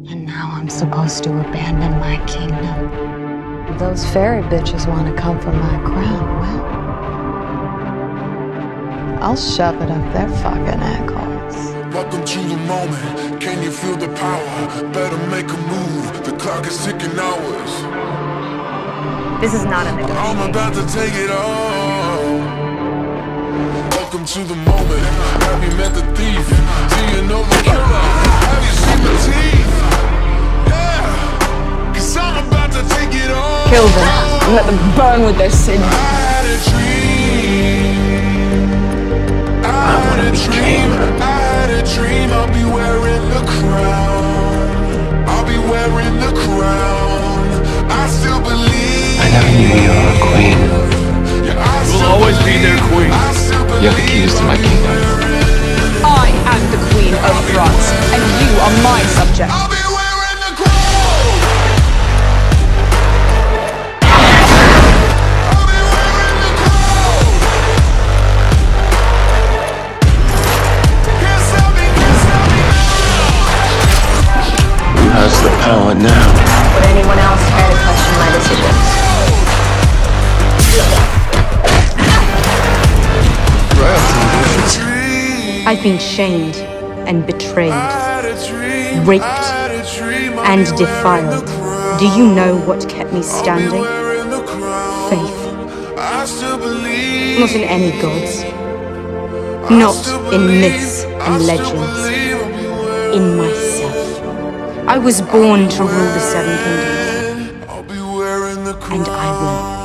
And now I'm supposed to abandon my kingdom. Those fairy bitches want to come for my crown. Well, I'll shove it up their fucking assholes. Welcome to the moment. Can you feel the power? Better make a move. The clock is ticking hours. This is not a negotiation. I'm about to take it all. Welcome to the moment. Have you met the thief? Do you know the killer? Have you seen the teeth? Yeah, 'cause I'm about to take it all. Kill them and let them burn with their sin. I had a dream. I had a dream. I had a dream. I'll be wearing the crown. I'll be wearing the crown. I still believe. I never knew you were a queen. You'll always be their queen. You're the keys to my kingdom. I am the Queen of France, and you are my subject. I'll be wearing the crown. I'll be wearing the crown. Can't stop me, can't stop me now. Who has the power now? Would anyone else care to question my decisions? I've been shamed and betrayed, raped and defiled. Do you know what kept me standing? Faith. Not in any gods. Not in myths and legends. In myself. I was born to rule the Seven Kingdoms. And I will.